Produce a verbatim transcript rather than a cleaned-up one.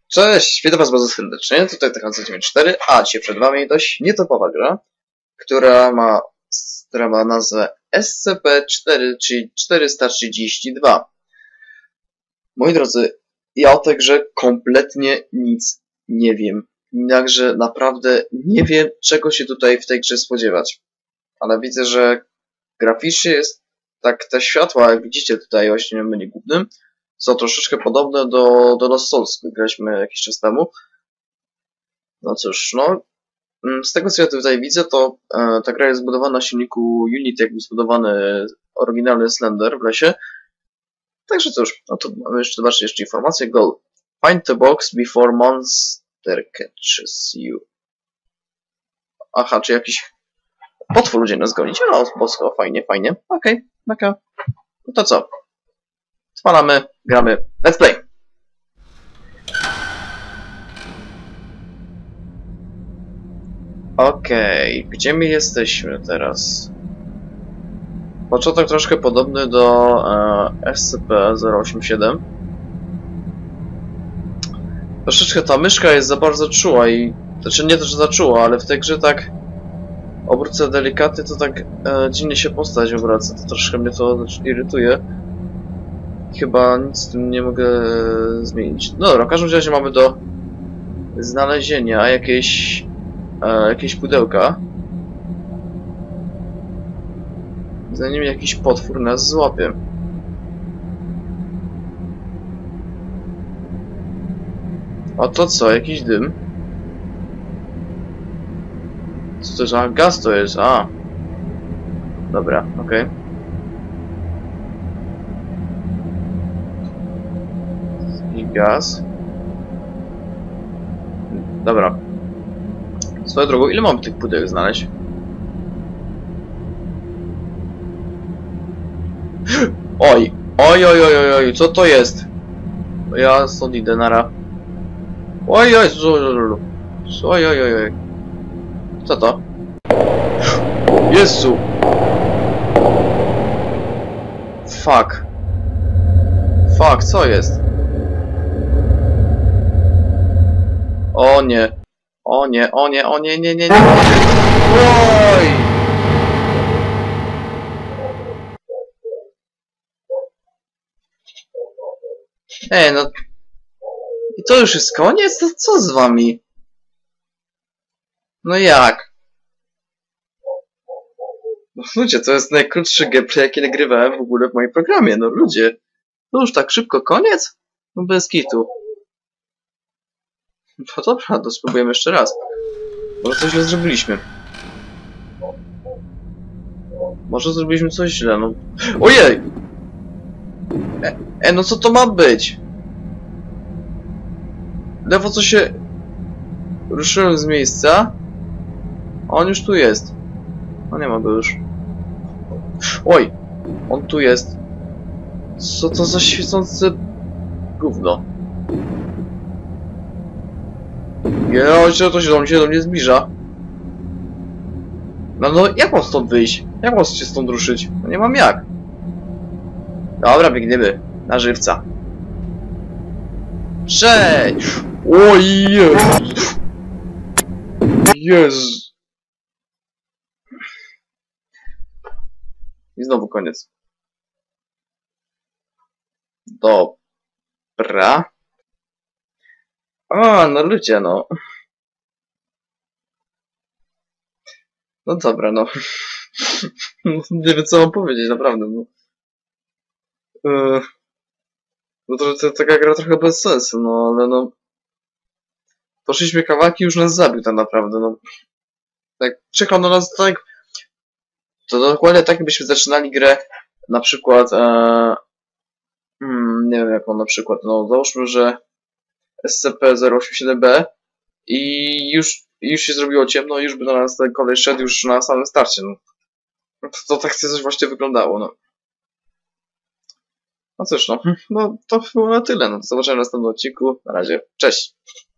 Cześć, witam was bardzo serdecznie, tutaj T H C dziewięćdziesiąt cztery, a dzisiaj przed wami dość nietypowa gra, która ma, która ma nazwę S C P cztery, czyli czterysta trzydzieści dwa. Moi drodzy, ja o tej grze kompletnie nic nie wiem, jednakże naprawdę nie wiem, czego się tutaj w tej grze spodziewać. Ale widzę, że graficznie jest tak, te światła, jak widzicie tutaj właśnie w menu głównym, są troszeczkę podobne do, do Lost Souls, które graliśmy jakiś czas temu. No cóż, no, z tego co ja tutaj widzę, to e, ta gra jest zbudowana na silniku Unity, jak był zbudowany oryginalny Slender w lesie. Także cóż, no to mamy jeszcze, zobaczcie, jeszcze informację. Goal. Find the box before monster catches you. Aha, czy jakiś potwór ludzie nas gonić? No, bosko, fajnie, fajnie. Okej, okay, okej. Okay. No to co? Spalamy, gramy. Let's play! Okej, okay. Gdzie my jesteśmy teraz? Początek troszkę podobny do e, S C P zero osiem siedem. Troszeczkę ta myszka jest za bardzo czuła i... Znaczy nie to, że za czuła, ale w tej grze tak... Obrócę delikatnie, to tak e, dziwnie się postać obraca. To troszkę mnie to irytuje. Chyba nic z tym nie mogę zmienić. No dobra, w każdym razie mamy do znalezienia jakieś, e, jakieś pudełka. Zanim jakiś potwór nas złapie. A to co? Jakiś dym? Co to za gaz to jest? A. Dobra, okej. Okay. I gaz. Dobra. Swoją drogą, ile mam tych pudełek znaleźć? Oj! Oj, oj, oj, oj, oj, co to jest? Ja stąd idę, nara. Oj, oj, oj, oj, oj, oj. Co to? Jezu! Fuck. Fuck, co jest? O nie. O nie, o nie, o nie, nie, nie, nie. Oj! Ej, no... I to już jest koniec? To co z wami? No jak? No ludzie, to jest najkrótszy gameplay, jaki nagrywałem w ogóle w moim programie. No ludzie. To już tak szybko koniec? No bez kitu. No dobra, to spróbujemy jeszcze raz. Może coś źle zrobiliśmy. Może zrobiliśmy coś źle, no... Ojej! E, e no co to ma być? Lewo co się... Ruszyłem z miejsca. A on już tu jest. No nie ma go już. Oj! On tu jest. Co to za świecące... gówno? Jezu, to się do mnie, do mnie zbliża. No, no, jak mam stąd wyjść? Jak mam się stąd ruszyć? No nie mam jak. Dobra, biegniemy. Na żywca. Cześć! Oj, Jezu! Jezu! I znowu koniec. Dobra. A, no ludzie, no. No dobra, no. Nie wiem, co mam powiedzieć, naprawdę, no. Yy, no to, to taka gra trochę bez sensu, no, ale no... Poszliśmy kawałki, już nas zabił tak naprawdę, no. Tak, czekał na nas tak... To dokładnie tak, jakbyśmy zaczynali grę, na przykład... E, hmm, nie wiem, jaką na przykład, no, załóżmy, że... S C P zero osiem siedem B i już, już się zrobiło ciemno i już by na nas ten kolej szedł już na samym starcie. No. To, to tak coś właśnie wyglądało. No, no cóż, no, no to było na tyle. No, do zobaczenia w następnym odcinku. Na razie, cześć!